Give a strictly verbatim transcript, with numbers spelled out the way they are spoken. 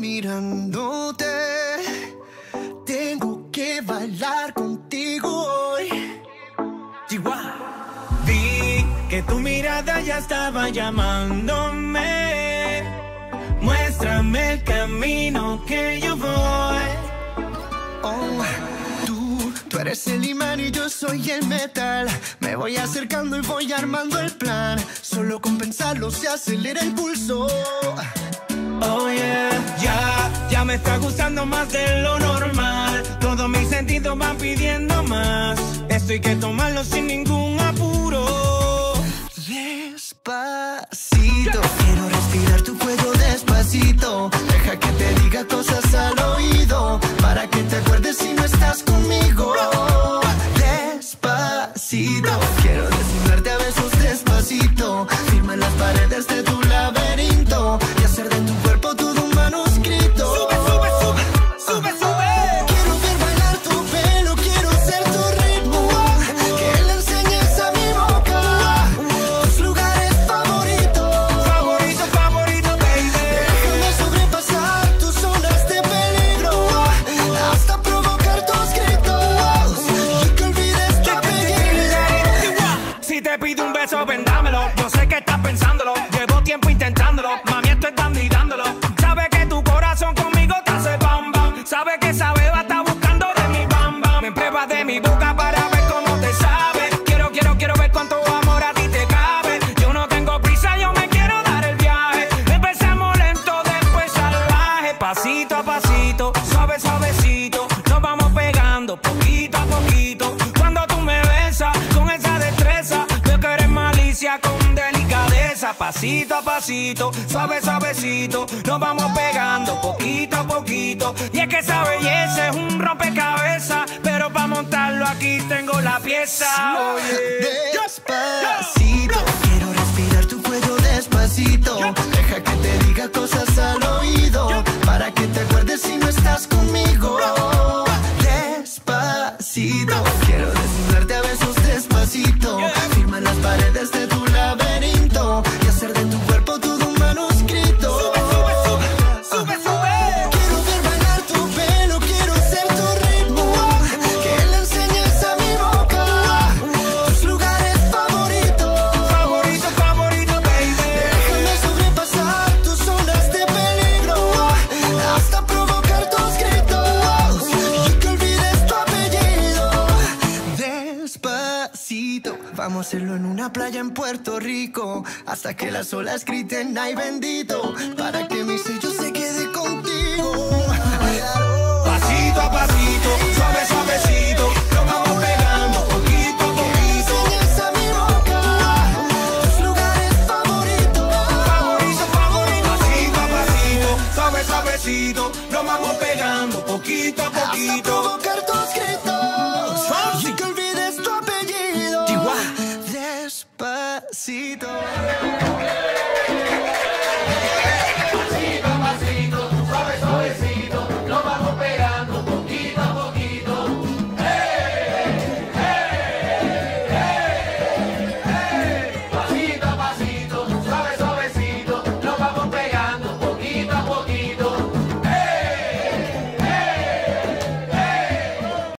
mirándote. Tengo que bailar contigo hoy. Chihuahua. Vi que tu mirada ya estaba llamándome. Muéstrame el camino que yo voy. Oh, tú, tú eres el imán y yo soy el metal. Me voy acercando y voy armando el plan. Solo con pensarlo se acelera el pulso. Oh yeah, ya, ya me está gustando más de lo normal. Todos mis sentidos van pidiendo más. Esto hay que tomarlo sin ningún apuro. Despacito, quiero respirar tu cuello despacito. Deja que te diga cosas al oído, para que te acuerdes si no estás conmigo. Despacito, quiero desnudarte a besos despacito. Firma las paredes de tu laberinto y hacer de tu cuerpo todo un manuscrito. Sube, sube, sube, sube, sube. Quiero ver bailar tu pelo, quiero ser tu ritmo. Que le enseñes a mi boca tus lugares favoritos. Favorito, favorito, baby. Déjame sobrepasar tus zonas de peligro, hasta provocar tus gritos y que olvides tu apellido. Si te pido un beso, vendámelo. Yo sé que estás pensándolo. Llevo tiempo intentándolo. Mami, estoy dando y dándolo. Sabe que tu corazón conmigo te hace bam bam. Sabe que esa beba está buscando de mi bam bam. Me pruebas de mi boca para ver cómo te sabe. Quiero, quiero, quiero ver cuánto amor a ti te cabe. Yo no tengo prisa, yo me quiero dar el viaje. Empezamos lento, después salvaje. Pasito a pasito, suave, suavecito. Nos vamos pegando poquito a poquito. Cuando tú me besas con esa destreza, veo que eres malicia con delicadeza. Pasito a pasito, suave, suavecito. Nos vamos pegando poquito a poquito. Y es que esa belleza es un rompecabezas, pero para montarlo aquí tengo la pieza. Oye. Despacito, quiero respirar tu cuello despacito. Deja que te diga cosas al oído, para que te acuerdes si no estás conmigo. Despacito, quiero desnudarte a besos despacito. Firma las paredes de tu laberinto y hacer de tu cuerpo todo un manuscrito. Sube, sube, sube, sube, sube. Quiero ver bailar tu pelo, quiero ser tu ritmo. Que le enseñes a mi boca tus lugares favoritos. Favorito, favorito, baby. Déjame sobrepasar tus zonas de peligro, hasta provocar tus gritos y que olvides tu apellido. Despacito, vamos a hacerlo en una playa en Puerto Rico, hasta que las olas griten ay bendito, para que mi sello se quede contigo. Pasito a pasito, suave, suavecito. Nos vamos pegando poquito a poquito. Enseñas a mi boca tus lugares favoritos. Favorito, favorito. Pasito a pasito, suave, suavecito. Nos vamos pegando poquito a Hasta poquito. provocar tus gritos y que olvides tu apellido. Chihuahua. Despacito.